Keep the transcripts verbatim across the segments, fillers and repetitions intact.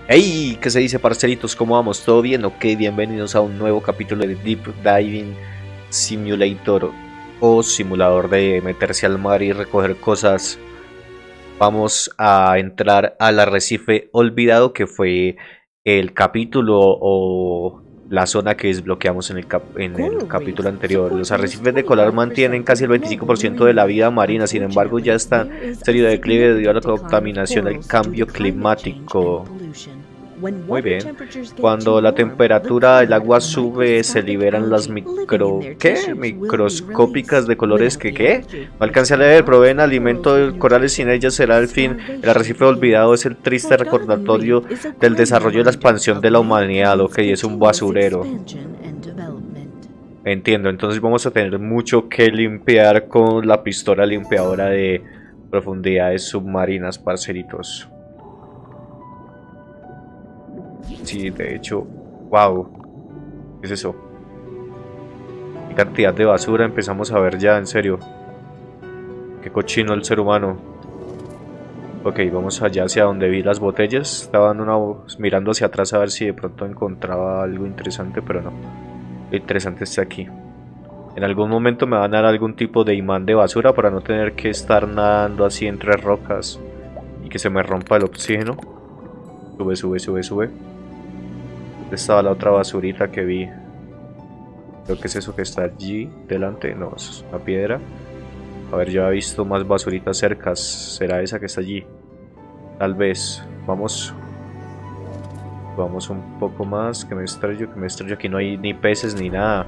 Hey, ¿qué se dice, parcelitos? ¿Cómo vamos? ¿Todo bien? Ok, bienvenidos a un nuevo capítulo de Deep Diving Simulator o simulador de meterse al mar y recoger cosas. Vamos a entrar al arrecife olvidado, que fue el capítulo o la zona que desbloqueamos en el, cap en el capítulo anterior. Los arrecifes de coral mantienen casi el veinticinco por ciento de la vida marina, sin embargo ya están en serio declive debido a la contaminación del cambio climático. Muy bien. Cuando la temperatura del agua sube, se liberan las micro... ¿Qué? Microscópicas de colores que ¿qué? No alcancé a leer, proveen alimento de corales, sin ellas será el fin. El arrecife olvidado es el triste recordatorio del desarrollo y la expansión de la humanidad. Ok, es un basurero. Entiendo, entonces vamos a tener mucho que limpiar con la pistola limpiadora de profundidades submarinas, parceritos. Sí, de hecho, wow, ¿qué es eso? ¿Qué cantidad de basura empezamos a ver ya? En serio, qué cochino el ser humano. Ok, vamos allá hacia donde vi las botellas. Estaba dando una, mirando hacia atrás a ver si de pronto encontraba algo interesante, pero no. Lo interesante está aquí. En algún momento me van a dar algún tipo de imán de basura para no tener que estar nadando así entre rocas y que se me rompa el oxígeno. Sube, sube, sube, sube. Estaba la otra basurita que vi. Creo que es eso que está allí delante. No, es una piedra. A ver, yo he visto más basuritas cercas. ¿Será esa que está allí? Tal vez. Vamos. Vamos un poco más. Que me estrello, que me estrello. Aquí no hay ni peces ni nada.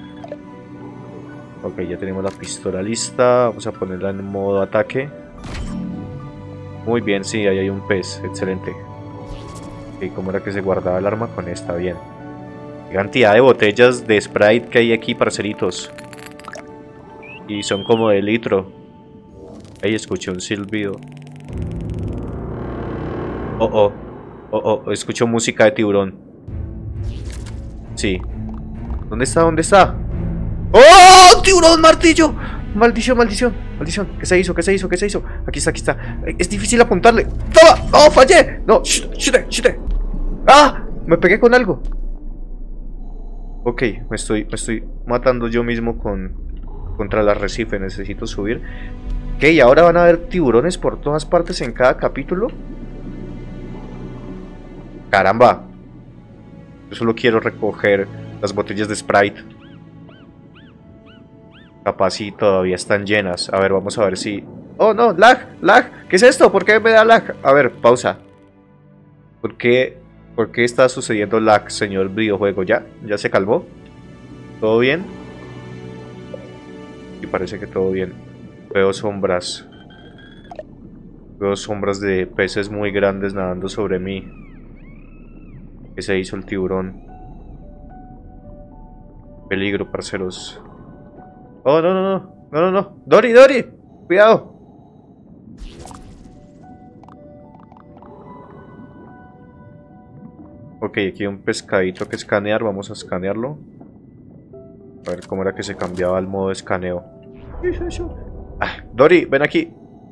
Ok, ya tenemos la pistola lista. Vamos a ponerla en modo ataque. Muy bien, sí, ahí hay un pez. Excelente. ¿Cómo era que se guardaba el arma? Con esta, bien. Qué cantidad de botellas de Sprite que hay aquí, parceritos. Y son como de litro. Ahí escuché un silbido. Oh, oh. Oh, oh. Escucho música de tiburón. Sí. ¿Dónde está? ¿Dónde está? ¡Oh! ¡Tiburón, martillo! Maldición, maldición, maldición. ¿Qué se hizo? ¿Qué se hizo? ¿Qué se hizo? Aquí está, aquí está. Es difícil apuntarle. ¡Toma! ¡Oh, fallé! No, chute, chute. ¡Ah! Me pegué con algo. Ok, me estoy, me estoy matando yo mismo con contra el arrecife. Necesito subir. Ok, ¿y ahora van a haber tiburones por todas partes en cada capítulo? ¡Caramba! Yo solo quiero recoger las botellas de Sprite. Capaz si todavía están llenas. A ver, vamos a ver si... ¡Oh, no! ¡Lag! ¡Lag! ¿Qué es esto? ¿Por qué me da lag? A ver, pausa. ¿Por qué... ¿Por qué está sucediendo lag, señor videojuego? ¿Ya? ¿Ya se calmó? ¿Todo bien? Y parece que todo bien. Veo sombras. Veo sombras de peces muy grandes nadando sobre mí. ¿Qué se hizo el tiburón? Peligro, parceros. Oh, no, no, no. No, no, no. Dory, Dory. Cuidado. Ok, aquí hay un pescadito que escanear. Vamos a escanearlo. A ver cómo era que se cambiaba el modo de escaneo. Ah, Dory, ven aquí.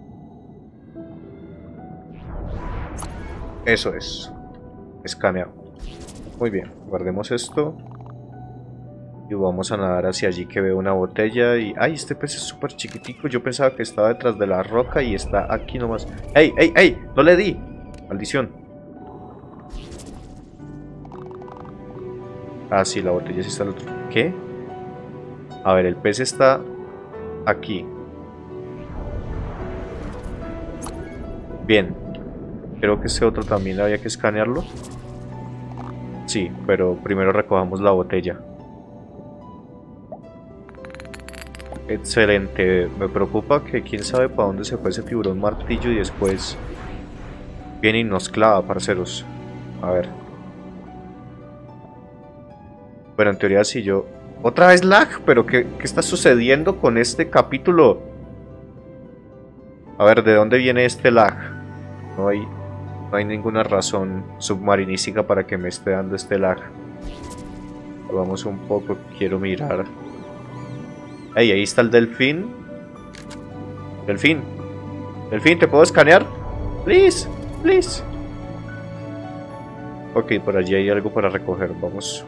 Eso es. Escaneado. Muy bien. Guardemos esto. Y vamos a nadar hacia allí que veo una botella y... ¡Ay! Este pez es súper chiquitico. Yo pensaba que estaba detrás de la roca y está aquí nomás. ¡Ey! ¡Ey! ¡Ey! ¡No le di! ¡Maldición! Ah, sí, la botella sí está al otro. ¿Qué? A ver, el pez está aquí. Bien. Creo que ese otro también había que escanearlo. Sí, pero primero recojamos la botella. Excelente. Me preocupa que quién sabe para dónde se fue ese tiburón martillo y después viene y nos clava, parceros. A ver. Bueno, en teoría si yo... ¡Otra vez lag! ¿Pero qué, qué está sucediendo con este capítulo? A ver, ¿de dónde viene este lag? No hay, no hay ninguna razón submarinística para que me esté dando este lag. Vamos un poco, quiero mirar. Ey, ahí está el delfín. Delfín. Delfín, ¿te puedo escanear? Please, please. Ok, por allí hay algo para recoger, vamos.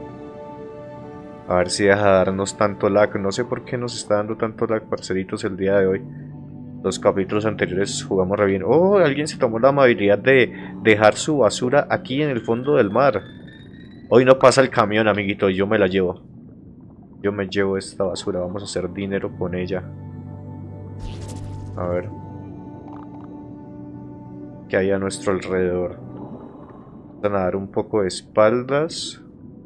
A ver si deja de darnos tanto lag. No sé por qué nos está dando tanto lag, parceritos, el día de hoy. Los capítulos anteriores jugamos re bien. Oh, alguien se tomó la amabilidad de dejar su basura aquí en el fondo del mar. Hoy no pasa el camión, amiguito, yo me la llevo. Yo me llevo esta basura, vamos a hacer dinero con ella. A ver. ¿Qué hay a nuestro alrededor? Van a dar un poco de espaldas.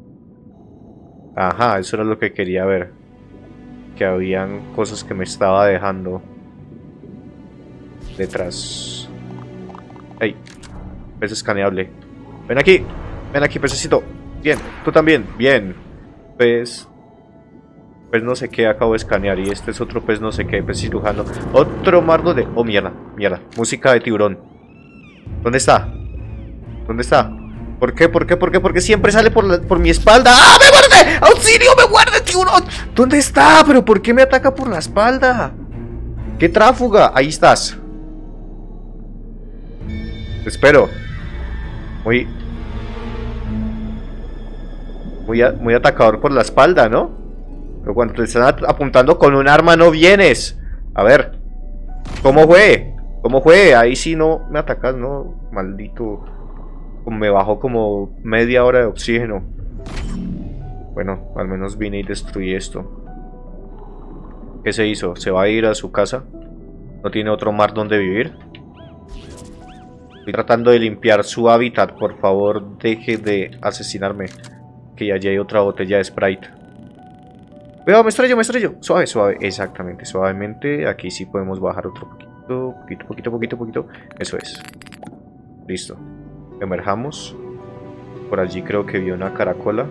Ajá, eso era lo que quería ver. Que habían cosas que me estaba dejando detrás. ¡Ey! Pez escaneable. Ven aquí. Ven aquí, pececito. Bien, tú también. Bien. Pez. Pez no sé qué acabo de escanear. Y este es otro pez no sé qué. Pez cirujano. Otro mardo de... Oh, mierda. Mierda. Música de tiburón. ¿Dónde está? ¿Dónde está? ¿Por qué? ¿Por qué? ¿Por qué? Porque siempre sale por, la, por mi espalda. ¡Ah! ¡Me muerde! ¡Auxilio! ¡Me muerde, tiburón! ¿Dónde está? ¿Pero por qué me ataca por la espalda? ¡Qué tráfuga! Ahí estás. Te espero. Muy... Muy, a, muy atacador por la espalda, ¿no? Pero cuando te están apuntando con un arma no vienes. A ver. ¿Cómo fue? ¿Cómo fue? Ahí sí no me atacas, ¿no? Maldito... Me bajó como media hora de oxígeno. Bueno, al menos vine y destruí esto. ¿Qué se hizo? ¿Se va a ir a su casa? ¿No tiene otro mar donde vivir? Estoy tratando de limpiar su hábitat. Por favor, deje de asesinarme. Que allí hay otra botella de Sprite. Cuidado, me estrello, me estrello. Suave, suave. Exactamente, suavemente. Aquí sí podemos bajar otro poquito. Poquito, poquito, poquito, poquito. Eso es. Listo. Emerjamos. Por allí creo que vi una caracola.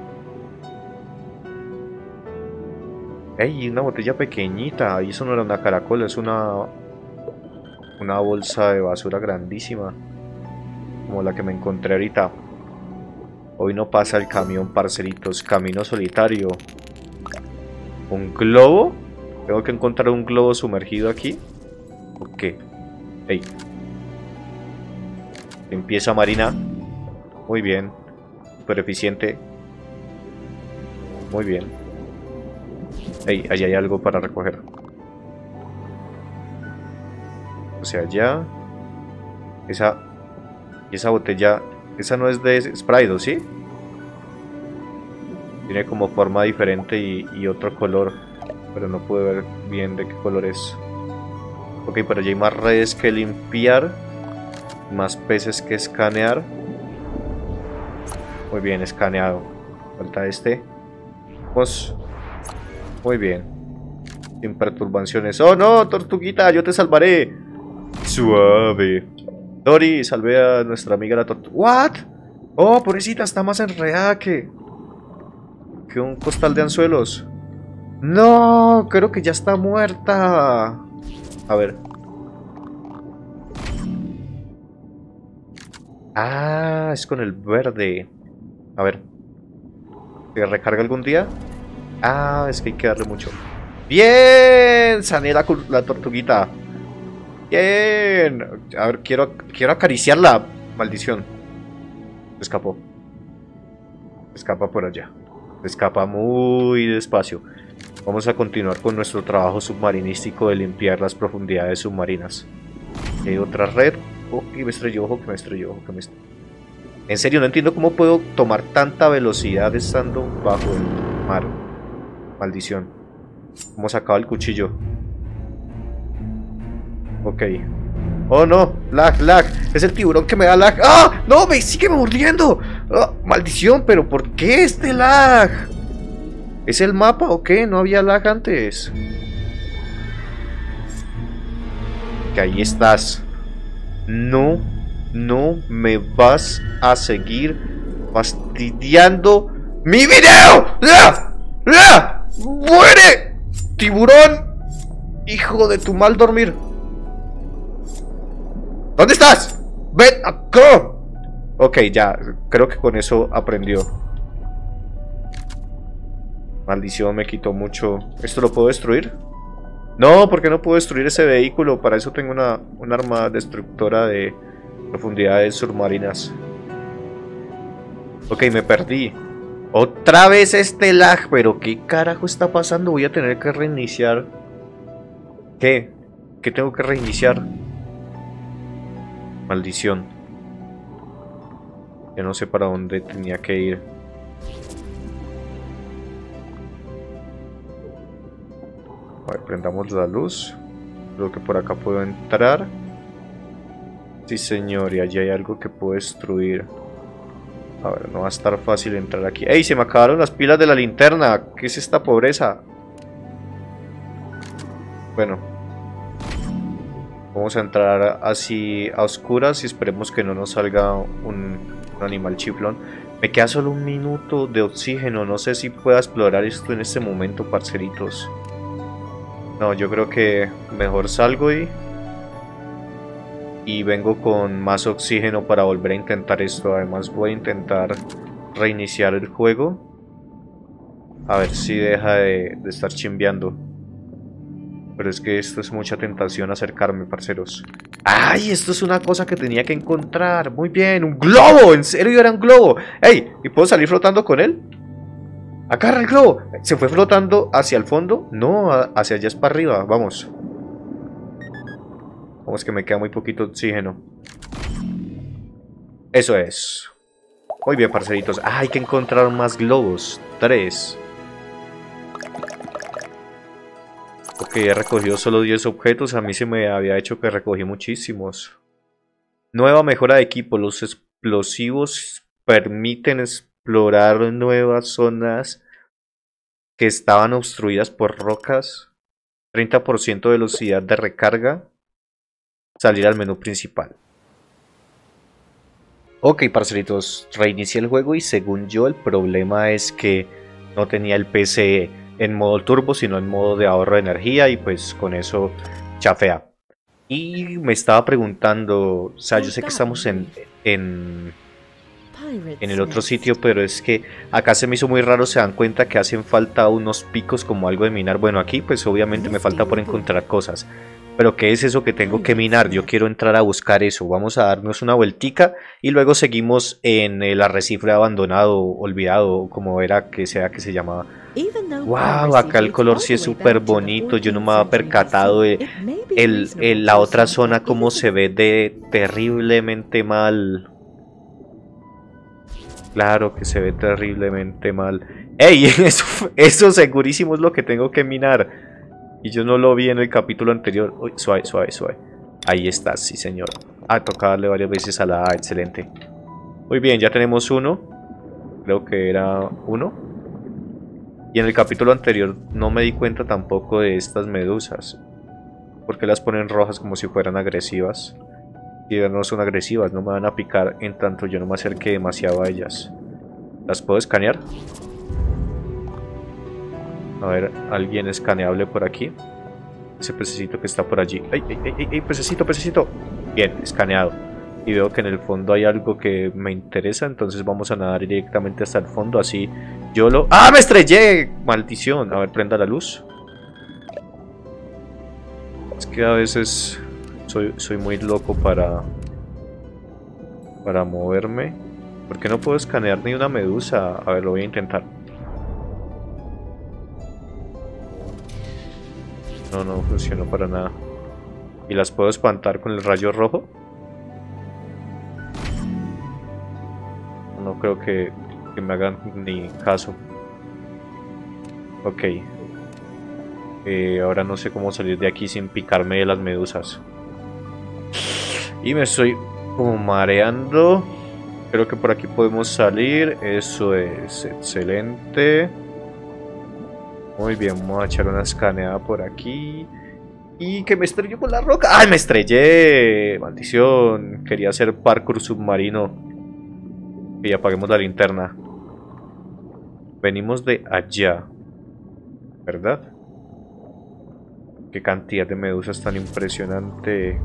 ¡Ey! Una botella pequeñita. Ahí eso no era una caracola, es una... Una bolsa de basura grandísima. Como la que me encontré ahorita. Hoy no pasa el camión, parceritos. Camino solitario. ¿Un globo? ¿Tengo que encontrar un globo sumergido aquí? ¿O qué? ¡Ey! Limpieza marina. Muy bien. Super eficiente. Muy bien. Ey, allá hay algo para recoger. O sea, allá. Esa. Y esa botella. Esa no es de Sprite, ¿sí? Tiene como forma diferente y, y otro color. Pero no pude ver bien de qué color es. Ok, pero allá hay más redes que limpiar. Más peces que escanear. Muy bien, escaneado. Falta este. Vamos. Muy bien. Sin perturbaciones. ¡Oh no, tortuguita! ¡Yo te salvaré! Suave. Dory, salvé a nuestra amiga la tortuga. ¿What? Oh, pobrecita, está más enredada que... Que un costal de anzuelos. No, creo que ya está muerta. A ver. Ah, es con el verde. A ver. ¿Se recarga algún día? Ah, es que hay que darle mucho. ¡Bien! Sané la, la tortuguita. ¡Bien! A ver, quiero, quiero acariciarla. Maldición. Se escapó. Se escapa por allá. Se escapa muy despacio. Vamos a continuar con nuestro trabajo submarinístico de limpiar las profundidades submarinas. Hay otra red. Oh, y me estrelló, ojo que me estrelló, ojo que me estrelló. En serio, no entiendo cómo puedo tomar tanta velocidad estando bajo el mar. Maldición. Hemos sacado el cuchillo. Ok. Oh no, lag, lag. Es el tiburón que me da lag. ¡Ah! ¡No! ¡Me sigue mordiendo! ¡Oh, maldición! ¿Pero por qué este lag? ¿Es el mapa o qué? No había lag antes. Que ahí estás. No, no me vas a seguir fastidiando mi video. ¡Ah! ¡Ah! ¡Muere! ¡Tiburón! Hijo de tu mal dormir. ¿Dónde estás? ¡Ven acá! Ok, ya, creo que con eso aprendió. Maldición, me quitó mucho. ¿Esto lo puedo destruir? No, porque no puedo destruir ese vehículo. Para eso tengo una, una arma destructora de profundidades submarinas. Ok, me perdí. Otra vez este lag, pero ¿qué carajo está pasando? Voy a tener que reiniciar. ¿Qué? ¿Qué tengo que reiniciar? Maldición. Ya no sé para dónde tenía que ir. A ver, prendamos la luz. Creo que por acá puedo entrar. Sí, señor, y allí hay algo que puedo destruir. A ver, no va a estar fácil entrar aquí. ¡Ey! Se me acabaron las pilas de la linterna. ¿Qué es esta pobreza? Bueno. Vamos a entrar así a oscuras y esperemos que no nos salga un, un animal chiflón. Me queda solo un minuto de oxígeno. No sé si pueda explorar esto en este momento, parceritos. No, yo creo que mejor salgo y... Y vengo con más oxígeno para volver a intentar esto. Además voy a intentar reiniciar el juego. A ver si deja de, de estar chimbeando. Pero es que esto es mucha tentación acercarme, parceros. ¡Ay! Esto es una cosa que tenía que encontrar. Muy bien, un globo. ¿En serio era un globo? ¡Ey! ¿Y puedo salir flotando con él? ¡Agarra el globo! ¿Se fue flotando hacia el fondo? No, hacia allá es para arriba. Vamos. Vamos que me queda muy poquito oxígeno. Eso es. Muy bien, parceritos. Ah, hay que encontrar más globos. Tres. Ok, he recogido solo diez objetos. A mí se me había hecho que recogí muchísimos. Nueva mejora de equipo. Los explosivos permiten explorar nuevas zonas que estaban obstruidas por rocas. treinta por ciento de velocidad de recarga. Salir al menú principal. Ok, parceritos, reinicié el juego y según yo el problema es que no tenía el P C en modo turbo, sino en modo de ahorro de energía y pues con eso chafea. Y me estaba preguntando, o sea, yo sé que estamos en, en, en el otro sitio, pero es que acá se me hizo muy raro, se dan cuenta que hacen falta unos picos como algo de minar. Bueno, aquí pues obviamente me falta por encontrar cosas. Pero ¿qué es eso que tengo que minar? Yo quiero entrar a buscar eso. Vamos a darnos una vueltica y luego seguimos en el arrecife abandonado, olvidado, como era que sea que se llamaba. Wow, acá el color sí es súper bonito. Yo no me había percatado de el, el, la otra zona como se ve de terriblemente mal. Claro que se ve terriblemente mal. ¡Ey! Eso, eso segurísimo es lo que tengo que minar. Y yo no lo vi en el capítulo anterior. Uy, suave, suave, suave. Ahí está, sí señor. Ah, toca darle varias veces a la A, excelente. Muy bien, ya tenemos uno. Creo que era uno. Y en el capítulo anterior no me di cuenta tampoco de estas medusas. Porque las ponen rojas como si fueran agresivas. Y no son agresivas, no me van a picar en tanto yo no me acerque demasiado a ellas. ¿Las puedo escanear? A ver, alguien escaneable por aquí. Ese pececito que está por allí. ¡Ay, ay, ay, ay! ¡Pececito, pececito! Bien, escaneado. Y veo que en el fondo hay algo que me interesa. Entonces vamos a nadar directamente hasta el fondo. Así yo lo... ¡Ah! ¡Me estrellé! ¡Maldición! A ver, prenda la luz. Es que a veces soy, soy muy loco para... Para moverme. ¿Por qué no puedo escanear ni una medusa? A ver, lo voy a intentar. No, no funcionó para nada. ¿Y las puedo espantar con el rayo rojo? No creo que, que me hagan ni caso. Ok. Eh, ahora no sé cómo salir de aquí sin picarme de las medusas. Y me estoy como mareando. Creo que por aquí podemos salir. Eso es excelente. Muy bien, vamos a echar una escaneada por aquí. Y que me estrelló con la roca. ¡Ay, me estrellé! Maldición. Quería hacer parkour submarino. Y apaguemos la linterna. Venimos de allá, ¿verdad? Qué cantidad de medusas tan impresionante.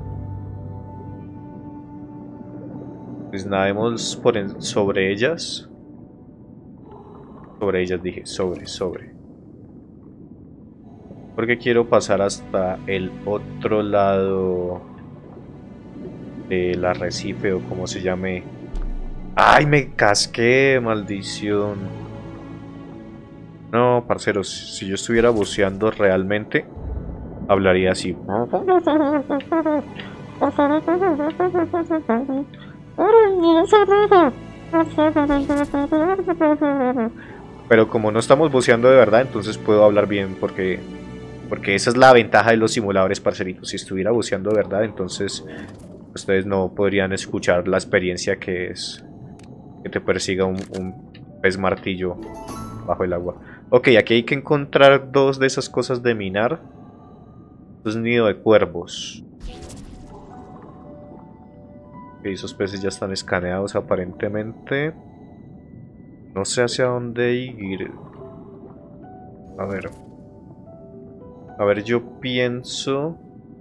Pues nademos por en, sobre ellas. Sobre ellas dije, sobre, sobre. Porque quiero pasar hasta el otro lado del arrecife o como se llame. ¡Ay, me casqué! ¡Maldición! No, parceros, si yo estuviera buceando realmente, hablaría así. Pero como no estamos buceando de verdad, entonces puedo hablar bien porque, porque esa es la ventaja de los simuladores, parceritos. Si estuviera buceando de verdad, entonces ustedes no podrían escuchar la experiencia que es que te persiga un, un pez martillo bajo el agua. Ok, aquí hay que encontrar dos de esas cosas de minar. Esto es nido de cuervos. Ok, esos peces ya están escaneados aparentemente. No sé hacia dónde ir. A ver. A ver, yo pienso...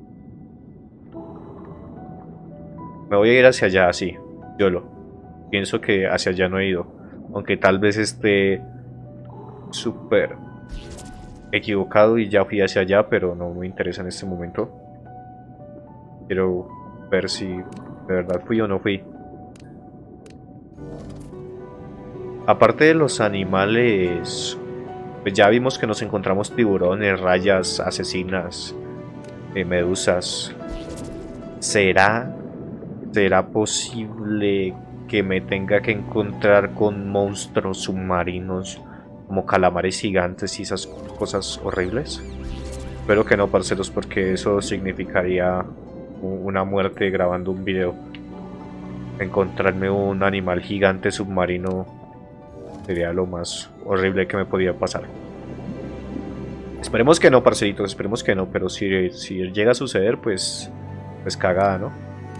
Me voy a ir hacia allá, sí. Yo lo. Pienso que hacia allá no he ido. Aunque tal vez esté súper equivocado y ya fui hacia allá, pero no me interesa en este momento. Quiero ver si de verdad fui o no fui. Aparte de los animales, pues ya vimos que nos encontramos tiburones, rayas asesinas, eh, medusas. ¿Será, será posible que me tenga que encontrar con monstruos submarinos como calamares gigantes y esas cosas horribles? Espero que no, parceros, porque eso significaría una muerte grabando un video. Encontrarme un animal gigante submarino sería lo más horrible que me podía pasar. Esperemos que no, parceritos, esperemos que no, pero si, si llega a suceder, pues, pues cagada, ¿no?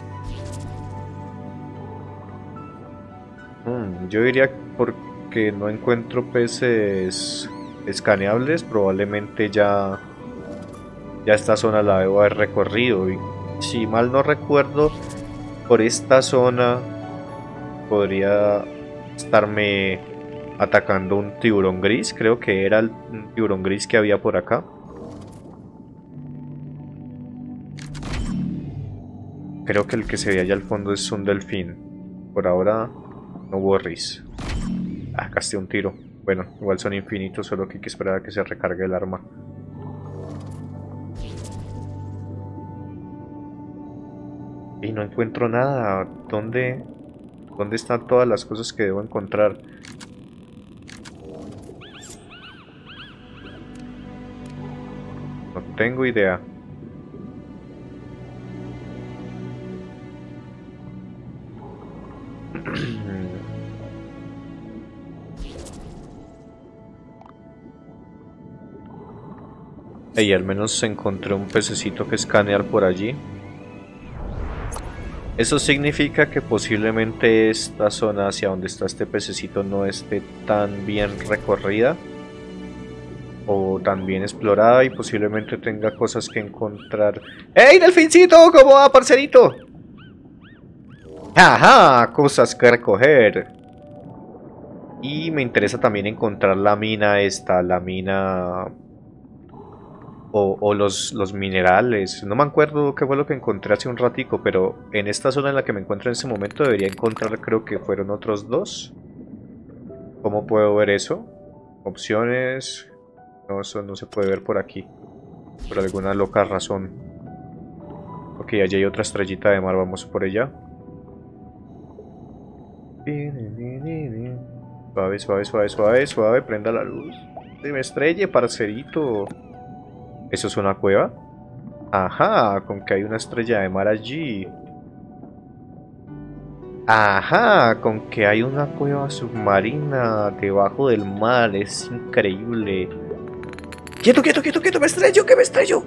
Hmm, yo diría porque no encuentro peces escaneables, probablemente ya, ya esta zona la debo haber recorrido. Y si mal no recuerdo, por esta zona podría estarme atacando un tiburón gris. Creo que era el tiburón gris que había por acá. Creo que el que se ve allá al fondo es un delfín. Por ahora no borris. Ah, gasté un tiro. Bueno, igual son infinitos, solo que hay que esperar a que se recargue el arma. Y no encuentro nada. ¿Dónde, dónde están todas las cosas que debo encontrar? No tengo idea. Y al menos encontré un pececito que escanear por allí. Eso significa que posiblemente esta zona hacia donde está este pececito no esté tan bien recorrida o tan bien explorada y posiblemente tenga cosas que encontrar. ¡Ey, delfincito! ¿Cómo va, parcerito? ¡Ajá! Cosas que recoger. Y me interesa también encontrar la mina esta, la mina... O, o los, los minerales. No me acuerdo qué fue lo que encontré hace un ratico, pero en esta zona en la que me encuentro en este momento debería encontrar, creo que fueron otros dos. ¿Cómo puedo ver eso? Opciones... No, eso no se puede ver por aquí. Por alguna loca razón. Ok, allí hay otra estrellita de mar, vamos por ella. Suave, suave, suave, suave, suave, prenda la luz. Se me estrelle, parcerito. ¿Eso es una cueva? Ajá, con que hay una estrella de mar allí. Ajá, con que hay una cueva submarina debajo del mar. Es increíble. ¡Quieto, quieto, quieto, quieto! ¡Me estrello, que me estrello!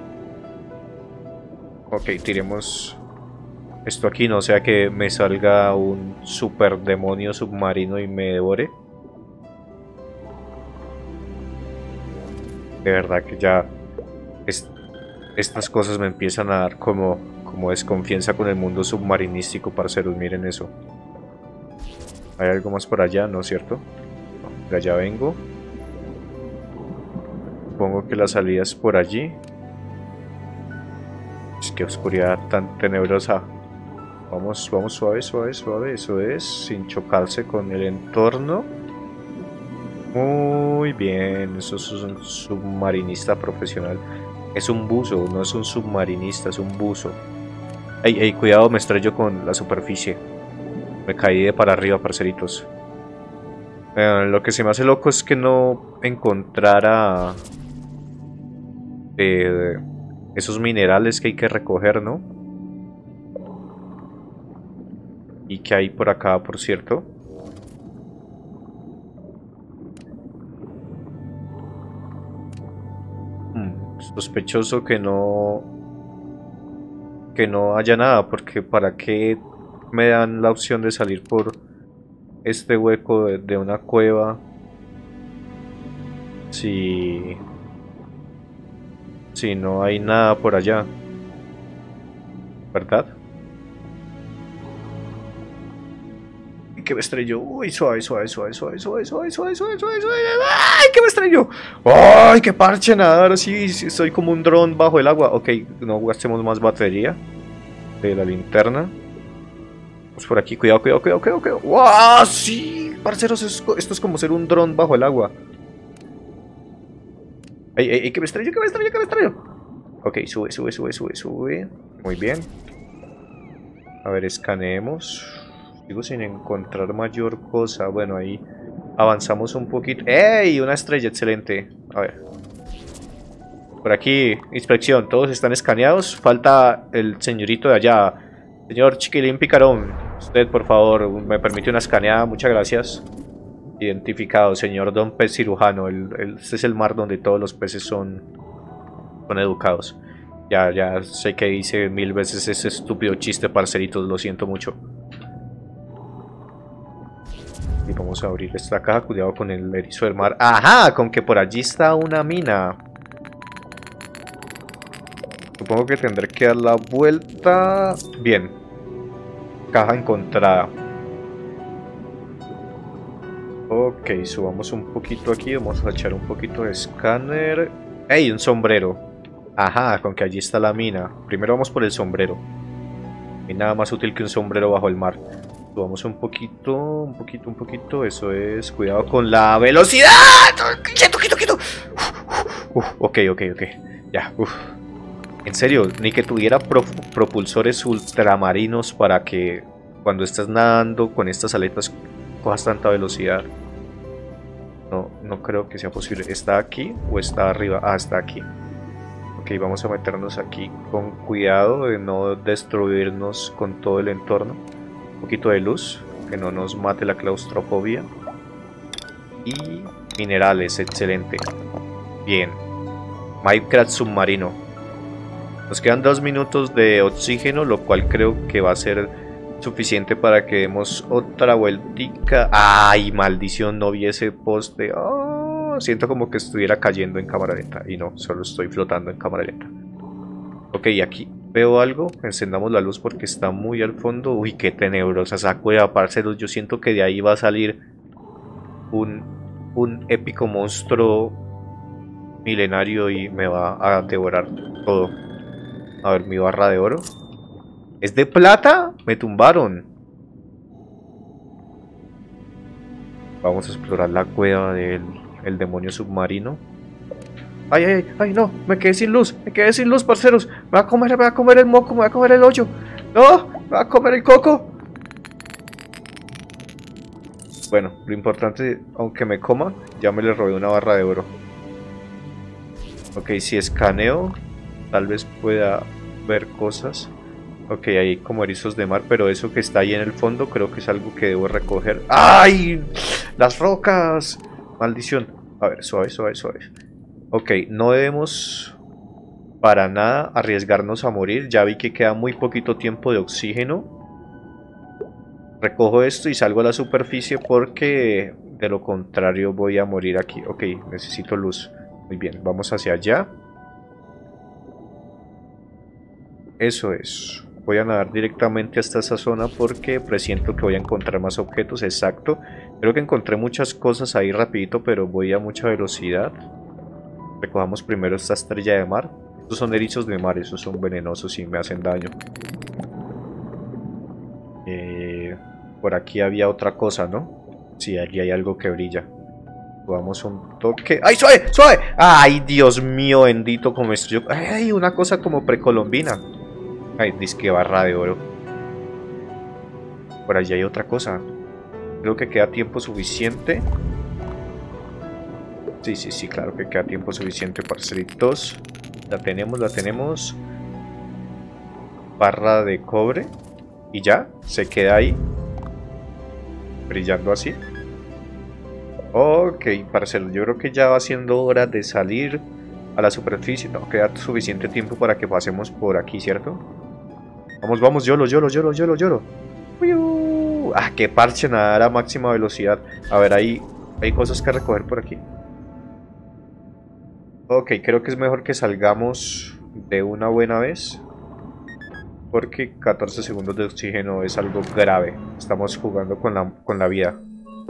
Ok, tiremos esto aquí, no sea que me salga un super demonio submarino y me devore. De verdad que ya es, estas cosas me empiezan a dar como, como desconfianza con el mundo submarinístico, parceros, miren eso. ¿Hay algo más por allá? ¿No es cierto? No, de allá vengo. Supongo que la salida es por allí. Es que oscuridad tan tenebrosa. Vamos, vamos suave, suave, suave. Eso es, sin chocarse con el entorno. Muy bien, eso es un submarinista profesional. Es un buzo, no es un submarinista, es un buzo. Ey, ey, cuidado, me estrello con la superficie. Me caí de para arriba, parceritos. Eh, lo que se me hace loco es que no encontrara eh, esos minerales que hay que recoger, ¿no? Y que hay por acá, por cierto. Hmm, sospechoso que no... que no haya nada, porque ¿para qué me dan la opción de salir por este hueco de, de una cueva si... si no hay nada por allá? ¿Verdad? Y que me estrelló. Uy, suave, suave, suave, suave, suave, suave, suave, suave, suave, suave. ¡Ay, que me estrelló! ¡Ay, qué parche nadar! Sí, sí, soy como un dron bajo el agua. Ok, no gastemos más batería de la linterna. Vamos por aquí, cuidado, cuidado, cuidado, cuidado, cuidado. ¡Wow! Sí, parceros, esto es como ser un dron bajo el agua. ¡Ey, ey, ey! ¡Que me estrello, que me estrello, que me estrello! Ok, sube, sube, sube, sube, sube. Muy bien. A ver, escaneemos. Sigo sin encontrar mayor cosa. Bueno, ahí avanzamos un poquito. ¡Ey! Una estrella, excelente. A ver. Por aquí, inspección. Todos están escaneados. Falta el señorito de allá. Señor Chiquilín Picarón. Usted, por favor, me permite una escaneada. Muchas gracias. Identificado, señor Don Pez Cirujano. El, el, este es el mar donde todos los peces son, son educados. Ya, ya sé que hice mil veces ese estúpido chiste, parceritos. Lo siento mucho. Y vamos a abrir esta caja. Cuidado con el erizo del mar. ¡Ajá! Con que por allí está una mina. Supongo que tendré que dar la vuelta. Bien. Caja encontrada. Ok, subamos un poquito aquí. Vamos a echar un poquito de escáner. ¡Ey! Un sombrero. Ajá, con que allí está la mina. Primero vamos por el sombrero. No hay nada más útil que un sombrero bajo el mar. Subamos un poquito, un poquito, un poquito. Eso es. Cuidado con la velocidad. ¡Quieto, quieto, quieto! Uf, ok, ok, ok. Ya, uff. En serio, ni que tuviera pro propulsores ultramarinos para que cuando estás nadando con estas aletas cojas tanta velocidad. No, no creo que sea posible. ¿Está aquí o está arriba? Ah, está aquí. Ok, vamos a meternos aquí con cuidado de no destruirnos con todo el entorno. Un poquito de luz, que no nos mate la claustrofobia. Y minerales, excelente. Bien. Minecraft submarino. Nos quedan dos minutos de oxígeno, lo cual creo que va a ser suficiente para que demos otra vueltica. ¡Ay, maldición! No vi ese poste. Oh, siento como que estuviera cayendo en cámara lenta. Y no, solo estoy flotando en cámara lenta. Ok, aquí veo algo. Encendamos la luz porque está muy al fondo. Uy, qué tenebrosa esa cueva, parceros. Yo siento que de ahí va a salir un, un épico monstruo milenario y me va a devorar todo. A ver, mi barra de oro. ¿Es de plata? Me tumbaron. Vamos a explorar la cueva del el demonio submarino. Ay, ay, ay, no, me quedé sin luz, me quedé sin luz, parceros. Me va a comer, me va a comer el moco, me va a comer el hoyo. No, me va a comer el coco. Bueno, lo importante, aunque me coma, ya me le robé una barra de oro. Ok, si escaneo, tal vez pueda ver cosas. Ok, hay como erizos de mar, pero eso que está ahí en el fondo creo que es algo que debo recoger. ¡Ay! ¡Las rocas! Maldición. A ver, suave, suave, suave. Ok, no debemos para nada arriesgarnos a morir. Ya vi que queda muy poquito tiempo de oxígeno. Recojo esto y salgo a la superficie porque de lo contrario voy a morir aquí. Ok, necesito luz. Muy bien, vamos hacia allá. Eso es. Voy a nadar directamente hasta esa zona porque presiento que voy a encontrar más objetos. Exacto. Creo que encontré muchas cosas ahí rapidito, pero voy a mucha velocidad. Recojamos primero esta estrella de mar. Estos son erizos de mar, esos son venenosos y me hacen daño. Eh, por aquí había otra cosa, ¿no? Sí, allí hay algo que brilla. Vamos un toque. ¡Ay, suave! ¡Suave! ¡Ay, Dios mío, bendito! Como esto yo. ¡Ay, una cosa como precolombina! ¡Ay, disque barra de oro! Por allí hay otra cosa. Creo que queda tiempo suficiente. Sí, sí, sí, claro que queda tiempo suficiente, parcelitos. La tenemos, la tenemos. Barra de cobre. Y ya, se queda ahí. Brillando así. Ok, parcelo, yo creo que ya va siendo hora de salir a la superficie. No queda suficiente tiempo para que pasemos por aquí, ¿cierto? Vamos, vamos, yolo, yolo, yolo, yolo, yolo. ¡Uy! Ah, qué parche, nadar a máxima velocidad. A ver, ahí hay cosas que recoger por aquí. Ok, creo que es mejor que salgamos de una buena vez. Porque catorce segundos de oxígeno es algo grave. Estamos jugando con la, con la vida.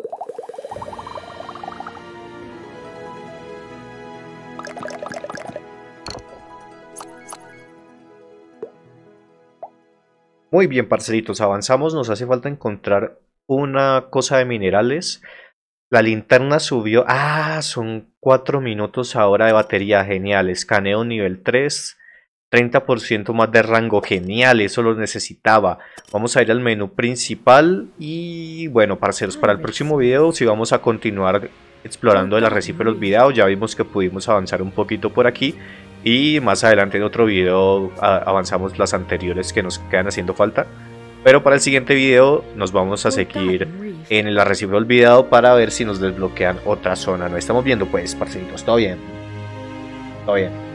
Muy bien, parcelitos, avanzamos. Nos hace falta encontrar una cosa de minerales. La linterna subió. Ah, son cuatro minutos ahora de batería. Genial. Escaneo nivel tres. treinta por ciento más de rango. Genial, eso lo necesitaba. Vamos a ir al menú principal. Y bueno, parceros, para el próximo video, si vamos a continuar explorando el arrecife de los videos. Ya vimos que pudimos avanzar un poquito por aquí. Y más adelante en otro video avanzamos las anteriores que nos quedan haciendo falta. Pero para el siguiente video nos vamos a seguir en el arrecife olvidado para ver si nos desbloquean otra zona. Nos estamos viendo pues, parcelitos. Todo bien. Todo bien.